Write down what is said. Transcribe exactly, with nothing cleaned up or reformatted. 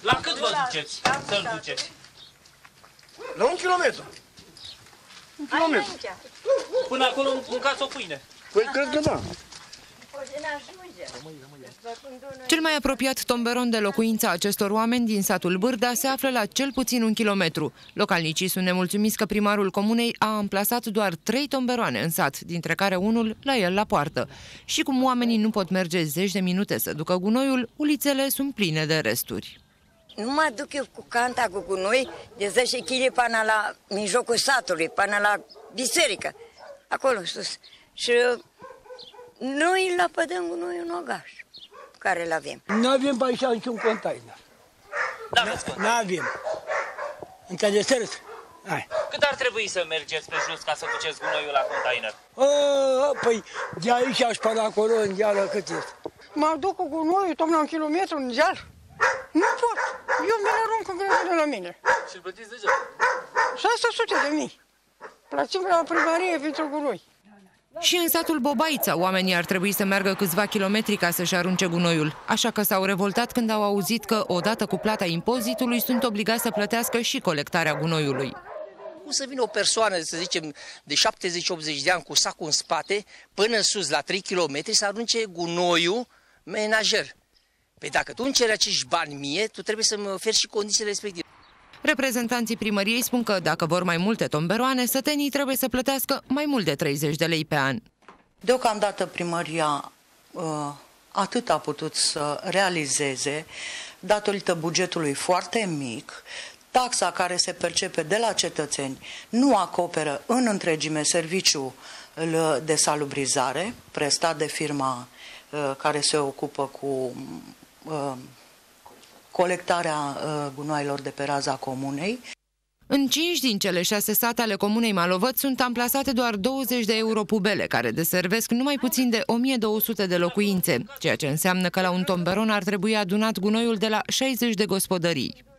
La cât vă duceți să-l duceți? La un kilometru. Un kilometru. Până acolo mâncați o pâine. Păi cred că da. Cel mai apropiat tomberon de locuința acestor oameni din satul Bârda se află la cel puțin un kilometru. Localnicii sunt nemulțumiți că primarul comunei a amplasat doar trei tomberoane în sat, dintre care unul la el la poartă. Și cum oamenii nu pot merge zeci de minute să ducă gunoiul, ulițele sunt pline de resturi. Nu mă duc eu cu canta cu gunoi de zece kilograme până la mijlocul satului, până la biserică, acolo sus. Și noi îl lapădăm gunoiul în ogaș, care îl avem. Nu avem pe aici niciun container. Nu avem. Înțelegeți? Cât ar trebui să mergeți pe jos ca să duceți gunoiul la container? A, păi de aici și până acolo în deală cât este? Mă duc cu gunoiul, tot la un kilometru în deal. Nu pot. Eu mi-l arunc în grădină la mine. Și-l plătiți deja? șase sute de mii. Plătim la primărie pentru gunoi. Și în satul Bobaița, oamenii ar trebui să meargă câțiva kilometri ca să-și arunce gunoiul. Așa că s-au revoltat când au auzit că, odată cu plata impozitului, sunt obligați să plătească și colectarea gunoiului. Cum să vină o persoană, să zicem, de șaptezeci optzeci de ani cu sacul în spate, până sus, la trei kilometri, să arunce gunoiul menajer? Păi dacă tu îmi ceri acești bani mie, tu trebuie să-mi oferi și condițiile respective. Reprezentanții primăriei spun că, dacă vor mai multe tomberoane, sătenii trebuie să plătească mai mult de treizeci de lei pe an. Deocamdată primăria uh, atât a putut să realizeze, datorită bugetului foarte mic, taxa care se percepe de la cetățeni nu acoperă în întregime serviciul de salubrizare prestat de firma uh, care se ocupă cu uh, colectarea uh, gunoaielor de pe raza comunei. În cinci din cele șase sate ale comunei Malovăț sunt amplasate doar douăzeci de euro pubele, care deservesc numai puțin de o mie două sute de locuințe, ceea ce înseamnă că la un tomberon ar trebui adunat gunoiul de la șaizeci de gospodării.